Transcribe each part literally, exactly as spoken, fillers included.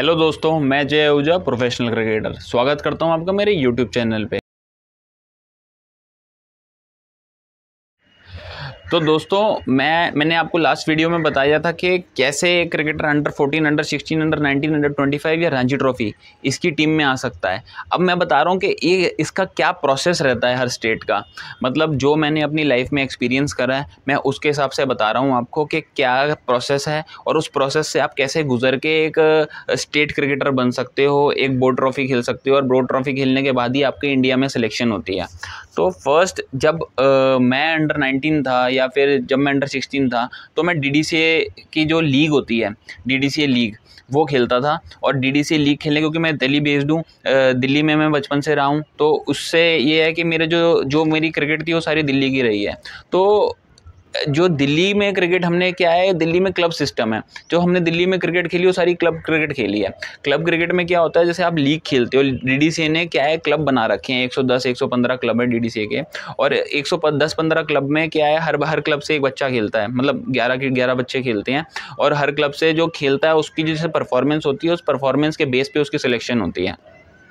Hello दोस्तों, मैं जय आहूजा प्रोफेशनल क्रिकेटर स्वागत करता हूं आपका मेरे यूट्यूब चैनल पे। तो दोस्तों मैं मैंने आपको लास्ट वीडियो में बताया था कि कैसे cricketer under fourteen, under sixteen, under nineteen, under twenty five या रणजी ट्रॉफी इसकी टीम में आ सकता है। अब मैं बता रहा हूँ कि ये इसका क्या प्रोसेस रहता है हर स्टेट का, मतलब जो मैंने अपनी लाइफ में एक्सपीरियंस करा है मैं उसके हिसाब से बता रहा हूँ आपको कि क्या प्रोसेस है और उस प्रोसेस से आप कैसे गुजर के एक स्टेट क्रिकेटर बन सकते हो, एक बोर्ड ट्रॉफी खेल सकते हो और बोर्ड ट्रॉफी खेलने के बाद ही आपके इंडिया में सिलेक्शन होती है। तो फर्स्ट जब आ, मैं अंडर नाइनटीन था या फिर जब मैं अंडर सिक्सटीन था तो मैं डीडीसीए की जो लीग होती है, डीडीसीए लीग, वो खेलता था। और डीडीसीए लीग खेलने, क्योंकि मैं दिल्ली बेस्ड हूँ, दिल्ली में मैं बचपन से रहा हूँ, तो उससे ये है कि मेरे जो जो मेरी क्रिकेट थी वो सारी दिल्ली की रही है। तो जो दिल्ली में क्रिकेट हमने क्या है, दिल्ली में क्लब सिस्टम है, जो हमने दिल्ली में क्रिकेट खेली वो सारी क्लब क्रिकेट खेली है। क्लब क्रिकेट में क्या होता है, जैसे आप लीग खेलते हो, डीडीसीए ने क्या है क्लब बना रखे हैं, एक सौ दस एक सौ पंद्रह क्लब है डीडीसीए के, और एक सौ दस पंद्रह क्लब में क्या है हर हर क्लब से एक बच्चा खेलता है, मतलब ग्यारह के ग्यारह बच्चे खेलते हैं और हर क्लब से जो खेलता है उसकी जैसे परफॉर्मेंस होती है उस परफॉर्मेंस के बेस पे उसकी सिलेक्शन होती है।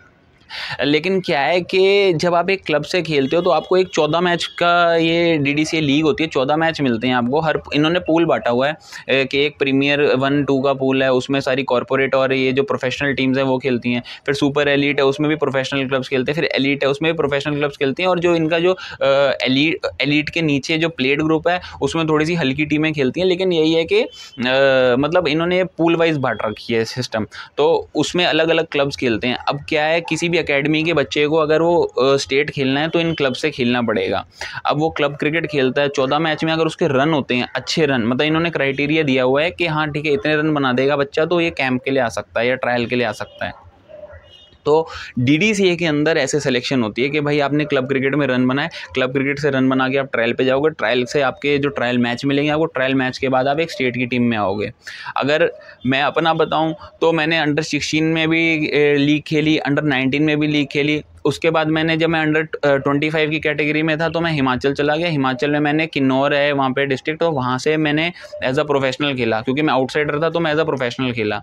लेकिन क्या है कि जब आप एक क्लब से खेलते हो तो आपको एक चौदह मैच का ये डीडीसीए लीग होती है, चौदह मैच मिलते हैं आपको। हर इन्होंने पूल बांटा हुआ है कि एक प्रीमियर वन टू का पूल है, उसमें सारी कॉर्पोरेट और ये जो प्रोफेशनल टीम्स हैं वो खेलती हैं। फिर सुपर एलीट है, उसमें भी प्रोफेशनल क्लब्स खेलते हैं। फिर एलीट है, उसमें भी प्रोफेशनल क्लब्स खेलते हैं। और जो इनका जो एलीट एलीट के नीचे जो प्लेट ग्रुप है उसमें थोड़ी सी हल्की टीमें खेलती हैं। लेकिन यही है कि मतलब इन्होंने पूल वाइज बांट रखी है सिस्टम, तो उसमें अलग अलग क्लब्स खेलते हैं। अब क्या है, किसी भी एकेडमी के बच्चे को अगर वो स्टेट खेलना है तो इन क्लब से खेलना पड़ेगा। अब वो क्लब क्रिकेट खेलता है, चौदह मैच में अगर उसके रन होते हैं अच्छे रन, मतलब इन्होंने क्राइटेरिया दिया हुआ है कि हाँ ठीक है इतने रन बना देगा बच्चा तो ये कैंप के लिए आ सकता है या ट्रायल के लिए आ सकता है। तो डीडीसीए के अंदर ऐसे सिलेक्शन होती है कि भाई आपने क्लब क्रिकेट में रन बनाए, क्लब क्रिकेट से रन बना के आप ट्रायल पे जाओगे, ट्रायल से आपके जो ट्रायल मैच मिलेंगे आपको, ट्रायल मैच के बाद आप एक स्टेट की टीम में आओगे। अगर मैं अपना बताऊं तो मैंने अंडर सिक्सटीन में भी लीग खेली, अंडर नाइनटीन में भी लीग खेली। उसके बाद मैंने जब मैं अंडर ट्वेंटी फाइव की कैटेगरी में था तो मैं हिमाचल चला गया। हिमाचल में मैंने किन्नौर है वहाँ पे डिस्ट्रिक्ट, तो वहाँ से मैंने एज अ प्रोफेशनल खेला, क्योंकि मैं आउटसाइडर था तो मैं एज अ प्रोफेशनल खेला।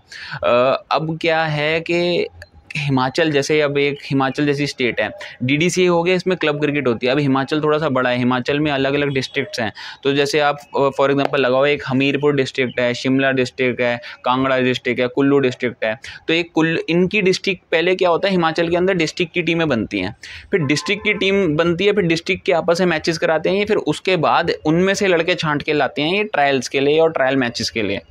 अब क्या है कि हिमाचल जैसे, अब एक हिमाचल जैसी स्टेट है, डीडीसीए हो गया, इसमें क्लब क्रिकेट होती है। अब हिमाचल थोड़ा सा बड़ा है, हिमाचल में अलग अलग डिस्ट्रिक्ट्स हैं। तो जैसे आप फॉर एग्जांपल लगाओ, एक हमीरपुर डिस्ट्रिक्ट है, शिमला डिस्ट्रिक्ट है, कांगड़ा डिस्ट्रिक्ट है, कुल्लू डिस्ट्रिक्ट है। तो एक कुल इनकी डिस्ट्रिक्ट, पहले क्या होता है हिमाचल के अंदर डिस्ट्रिक्ट की टीमें बनती हैं, फिर डिस्ट्रिक्ट की टीम बनती है, फिर डिस्ट्रिक्ट के आपस में मैचेस कराते हैं, फिर उसके बाद उनमें से लड़के छांट के लाते हैं ये ट्रायल्स के लिए और ट्रायल मैचेस के लिए,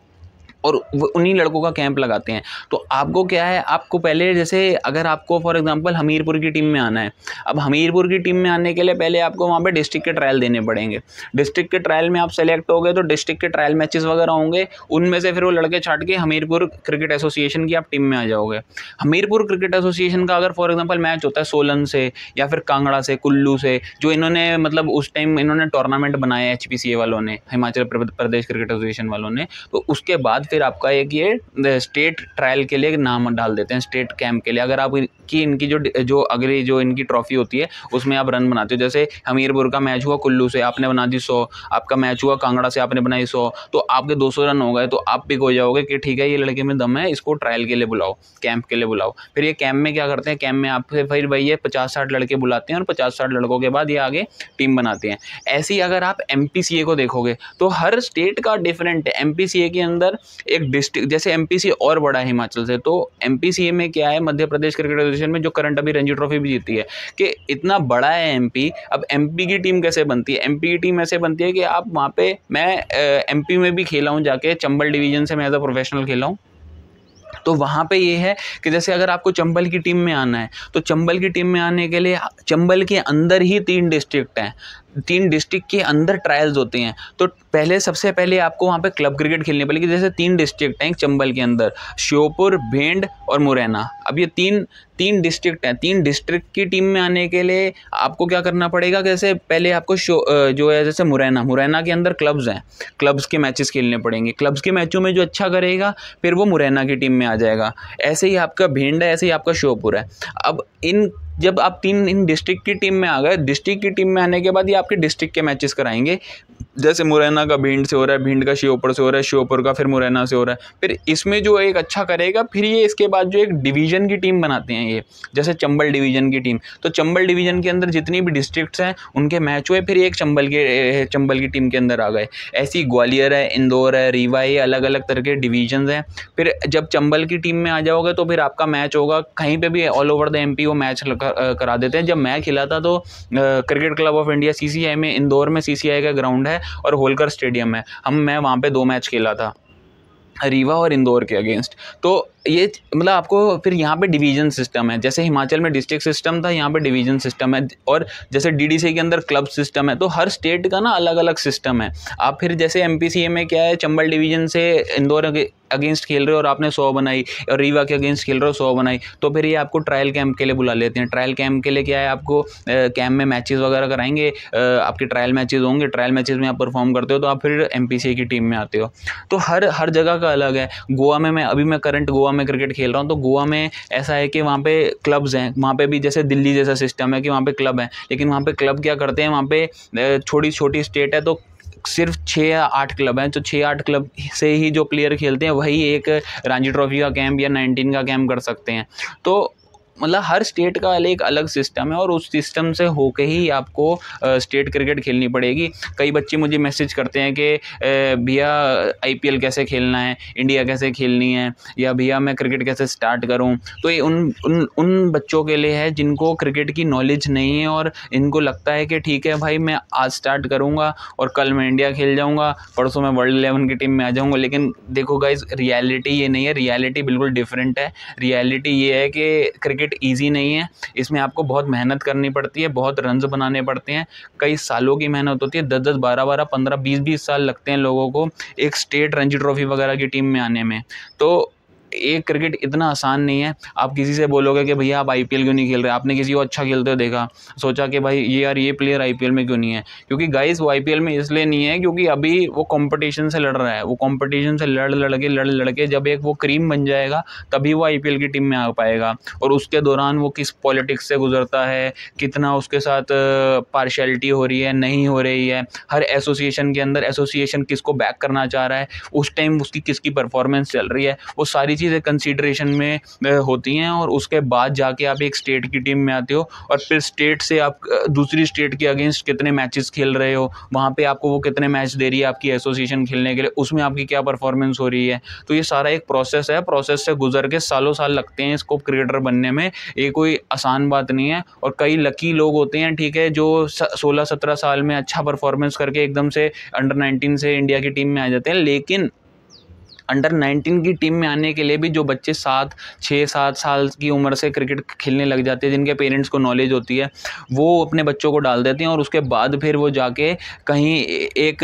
और उन्हीं लड़कों का कैंप लगाते हैं। तो आपको क्या है, आपको पहले जैसे अगर आपको फॉर एग्जांपल हमीरपुर की टीम में आना है, अब हमीरपुर की टीम में आने के लिए पहले आपको वहाँ पे डिस्ट्रिक्ट के ट्रायल देने पड़ेंगे। डिस्ट्रिक्ट के ट्रायल में आप सेलेक्ट हो गए तो डिस्ट्रिक्ट के ट्रायल मैचेस वगैरह होंगे, उनमें से फिर वो लड़के छाट के हमीरपुर क्रिकेट एसोसिएशन की आप टीम में आ जाओगे। हमीरपुर क्रिकेट एसोसिएशन का अगर फॉर एग्जाम्पल मैच होता है सोलन से या फिर कांगड़ा से, कुल्लू से, जो इन्होंने मतलब उस टाइम इन्होंने टूर्नामेंट बनाया एच पी सी ए वालों ने, हिमाचल प्रदेश क्रिकेट एसोसिएशन वालों ने, तो उसके बाद फिर आपका एक ये स्टेट ट्रायल के लिए नाम डाल देते हैं, स्टेट कैंप के लिए। अगर आप की इनकी जो जो अगली जो इनकी ट्रॉफी होती है उसमें आप रन बनाते हो, जैसे हमीरपुर का मैच हुआ कुल्लू से, आपने बना दी सौ, आपका मैच हुआ कांगड़ा से, आपने बनाई सौ, तो आपके दो सौ रन हो गए, तो आप पिक हो जाओगे कि ठीक है ये लड़के में दम है, इसको ट्रायल के लिए बुलाओ, कैंप के लिए बुलाओ। फिर ये कैंप में क्या करते हैं, कैंप में आप फिर भाई ये पचास साठ लड़के बुलाते हैं और पचास साठ लड़कों के बाद ये आगे टीम बनाते हैं। ऐसे ही अगर आप एम पी सी ए को देखोगे तो हर स्टेट का डिफरेंट है। एम पी सी ए के अंदर एक डिस्ट्रिक्ट, जैसे एमपीसी और बड़ा है हिमाचल से, तो एमपीसीए में क्या है, मध्य प्रदेश क्रिकेट एसोसिएशन में जो करंट अभी रणजी ट्रॉफी भी जीती है, कि इतना बड़ा है एमपी। अब एमपी की टीम कैसे बनती है, एमपी की टीम ऐसे बनती है कि आप वहाँ पे, मैं एमपी में भी खेला हूँ जाके, चंबल डिवीजन से मैं एज अ प्रोफेशनल खेला हूँ। तो वहाँ पे ये है कि जैसे अगर आपको चंबल की टीम में आना है तो चंबल की टीम में आने के लिए चंबल के अंदर ही तीन डिस्ट्रिक्ट हैं, तीन डिस्ट्रिक्ट के अंदर ट्रायल्स होते हैं। तो पहले सबसे पहले आपको वहाँ पे क्लब क्रिकेट खेलनी पड़ेगी। जैसे तीन डिस्ट्रिक्ट हैं चंबल के अंदर, श्योपुर, भिंड और मुरैना। अब ये तीन तीन डिस्ट्रिक्ट हैं, तीन डिस्ट्रिक्ट की टीम में आने के लिए आपको क्या करना पड़ेगा, जैसे पहले आपको जो है जैसे मुरैना मुरैना के अंदर क्लब्स हैं, क्लब्स के मैचेस खेलने पड़ेंगे। क्लब्स के मैचों में जो अच्छा करेगा फिर वो मुरैना की टीम में आ जाएगा। ऐसे ही आपका भिंड है, ऐसे ही आपका श्योपुर है। अब इन जब आप तीन इन डिस्ट्रिक्ट की टीम में आ गए, डिस्ट्रिक्ट की टीम में आने के बाद ये आपके डिस्ट्रिक्ट के मैचेस कराएंगे। जैसे मुरैना का भिंड से हो रहा है, भिंड का श्योपुर से हो रहा है, श्योपुर का फिर मुरैना से हो रहा है। फिर इसमें जो एक अच्छा करेगा, फिर ये इसके बाद जो एक डिवीज़न की टीम बनाते हैं ये, जैसे चंबल डिवीज़न की टीम, तो चंबल डिवीज़न के अंदर जितनी भी डिस्ट्रिक्ट्स हैं उनके मैच हुए, फिर एक चंबल के चंबल की टीम के अंदर आ गए। ऐसी ग्वालियर है, इंदौर है, रीवा है, अलग अलग तरह के डिवीजन्स हैं। फिर जब चंबल की टीम में आ जाओगे तो फिर आपका मैच होगा कहीं पे भी, ऑल ओवर द एमपी वो मैच करा देते हैं। जब मैं खेला था तो cricket club of India CCI में, इंदौर में सीसीआई का ग्राउंड है और होलकर स्टेडियम है, हम मैं वहाँ पे दो मैच खेला था, रीवा और इंदौर के अगेंस्ट। तो ये मतलब आपको फिर यहाँ पे डिवीजन सिस्टम है, जैसे हिमाचल में डिस्ट्रिक्ट सिस्टम था, यहाँ पे डिवीजन सिस्टम है। और जैसे डीडीसी के अंदर क्लब सिस्टम है, तो हर स्टेट का ना अलग अलग सिस्टम है। आप फिर जैसे एमपीसीए में क्या है, चंबल डिवीजन से इंदौर अगेंस्ट खेल रहे हो और आपने सौ बनाई, और रीवा के अगेंस्ट खेल रहे हो सौ बनाई, तो फिर ये आपको ट्रायल कैंप के लिए बुला लेते हैं। ट्रायल कैंप के लिए क्या है, आपको कैंप में मैचेस वगैरह कराएंगे, आपके ट्रायल मैचेस होंगे, ट्रायल मैचेस में आप परफॉर्म करते हो तो आप फिर एमपीसीए की टीम में आते हो। तो हर हर जगह का अलग है। गोवा में मैं अभी मैं करंट गोवा में क्रिकेट खेल रहा हूँ, तो गोवा में ऐसा है कि वहाँ पे क्लब्स हैं, वहाँ पे भी जैसे दिल्ली जैसा सिस्टम है कि वहाँ पे क्लब हैं, लेकिन वहाँ पे क्लब क्या करते हैं, वहाँ पे छोटी छोटी स्टेट है तो सिर्फ छः या आठ क्लब हैं, तो छः आठ क्लब से ही जो प्लेयर खेलते हैं वही एक रणजी ट्रॉफी का कैंप या नाइनटीन का कैंप कर सकते हैं। तो मतलब हर स्टेट का एक अलग सिस्टम है और उस सिस्टम से होके ही आपको स्टेट क्रिकेट खेलनी पड़ेगी। कई बच्चे मुझे मैसेज करते हैं कि भैया आईपीएल कैसे खेलना है, इंडिया कैसे खेलनी है, या भैया मैं क्रिकेट कैसे स्टार्ट करूं। तो ये उन उन उन बच्चों के लिए है जिनको क्रिकेट की नॉलेज नहीं है और इनको लगता है कि ठीक है भाई मैं आज स्टार्ट करूँगा और कल मैं इंडिया खेल जाऊँगा, परसों मैं वर्ल्ड इलेवन की टीम में आ जाऊँगा। लेकिन देखो गाइज, रियलिटी ये नहीं है, रियलिटी बिल्कुल डिफरेंट है। रियलिटी ये है कि क्रिकेट ईजी नहीं है, इसमें आपको बहुत मेहनत करनी पड़ती है, बहुत रन्स बनाने पड़ते हैं, कई सालों की मेहनत होती है, दस दस बारह बारह पंद्रह बीस बीस साल लगते हैं लोगों को एक स्टेट रणजी ट्रॉफी वगैरह की टीम में आने में। तो एक क्रिकेट इतना आसान नहीं है। आप किसी से बोलोगे कि भैया आप आईपीएल क्यों नहीं खेल रहे, आपने किसी को अच्छा खेलते हुए देखा, सोचा कि भाई ये यार ये प्लेयर आईपीएल में क्यों नहीं है, क्योंकि गाइस वो आईपीएल में इसलिए नहीं है क्योंकि अभी वो कंपटीशन से लड़ रहा है। वो कंपटीशन से लड़ लड़ के लड़ लड़ के जब एक वो क्रीम बन जाएगा तभी वो आईपीएल की टीम में आ पाएगा। और उसके दौरान वो किस पॉलिटिक्स से गुजरता है, कितना उसके साथ पार्शियलिटी हो रही है, नहीं हो रही है, हर एसोसिएशन के अंदर एसोसिएशन किसको बैक करना चाह रहा है, उस टाइम उसकी किसकी परफॉर्मेंस चल रही है, वो सारी चीज़ें कंसीडरेशन में होती हैं। और उसके बाद जाके आप एक स्टेट की टीम में आते हो और फिर स्टेट से आप दूसरी स्टेट के अगेंस्ट कितने मैचेस खेल रहे हो, वहाँ पे आपको वो कितने मैच दे रही है आपकी एसोसिएशन खेलने के लिए, उसमें आपकी क्या परफॉर्मेंस हो रही है। तो ये सारा एक प्रोसेस है, प्रोसेस से गुजर के सालों साल लगते हैं इसको क्रिकेटर बनने में। ये कोई आसान बात नहीं है। और कई लकी लोग होते हैं, ठीक है, जो सोलह सत्रह साल में अच्छा परफॉर्मेंस करके एकदम से अंडर नाइनटीन से इंडिया की टीम में आ जाते हैं। लेकिन अंडर नाइनटीन की टीम में आने के लिए भी जो बच्चे सात छः सात साल की उम्र से क्रिकेट खेलने लग जाते हैं, जिनके पेरेंट्स को नॉलेज होती है, वो अपने बच्चों को डाल देते हैं और उसके बाद फिर वो जाके कहीं एक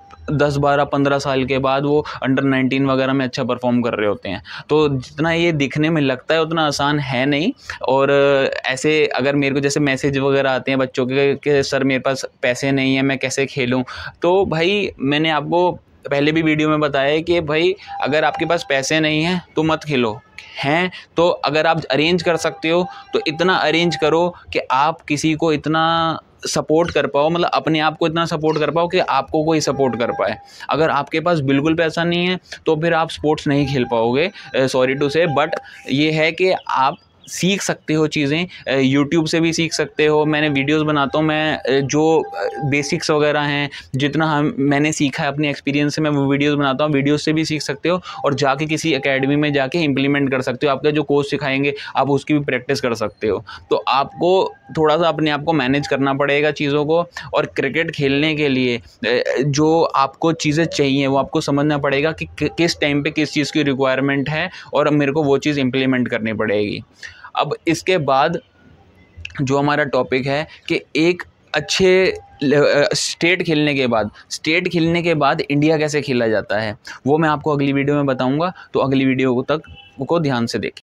दस बारह पंद्रह साल के बाद वो अंडर नाइनटीन वगैरह में अच्छा परफॉर्म कर रहे होते हैं। तो जितना ये दिखने में लगता है उतना आसान है नहीं। और ऐसे अगर मेरे को जैसे मैसेज वगैरह आते हैं बच्चों के कि सर मेरे पास पैसे नहीं है, मैं कैसे खेलूँ, तो भाई मैंने आपको पहले भी वीडियो में बताया है कि भाई अगर आपके पास पैसे नहीं हैं तो मत खेलो, हैं तो अगर आप अरेंज कर सकते हो तो इतना अरेंज करो कि आप किसी को इतना सपोर्ट कर पाओ, मतलब अपने आप को इतना सपोर्ट कर पाओ कि आपको कोई सपोर्ट कर पाए। अगर आपके पास बिल्कुल पैसा नहीं है तो फिर आप स्पोर्ट्स नहीं खेल पाओगे, सॉरी टू से। बट ये है कि आप सीख सकते हो चीज़ें, यूट्यूब से भी सीख सकते हो। मैंने वीडियोस बनाता हूँ, मैं जो बेसिक्स वगैरह हैं जितना हम मैंने सीखा है अपने एक्सपीरियंस से मैं वो वीडियोस बनाता हूँ। वीडियोस से भी सीख सकते हो और जाके किसी एकेडमी में जाके इम्प्लीमेंट कर सकते हो। आपका जो कोच सिखाएंगे आप उसकी भी प्रैक्टिस कर सकते हो। तो आपको थोड़ा सा अपने आप को मैनेज करना पड़ेगा चीज़ों को। और क्रिकेट खेलने के लिए जो आपको चीज़ें चाहिए वो आपको समझना पड़ेगा कि किस टाइम पे किस चीज़ की रिक्वायरमेंट है और मेरे को वो चीज़ इम्प्लीमेंट करनी पड़ेगी। अब इसके बाद जो हमारा टॉपिक है कि एक अच्छे स्टेट खेलने के बाद स्टेट खेलने के बाद इंडिया कैसे खेला जाता है, वो मैं आपको अगली वीडियो में बताऊंगा। तो अगली वीडियो तक को ध्यान से देखें।